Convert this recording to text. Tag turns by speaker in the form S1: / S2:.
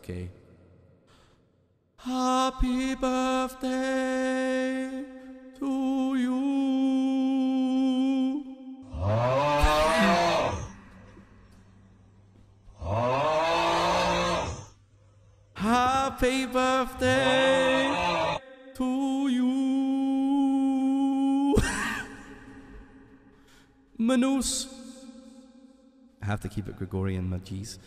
S1: okay. Happy birthday to you. Happy birthday to you. Manus. I have to keep it Gregorian, my G's.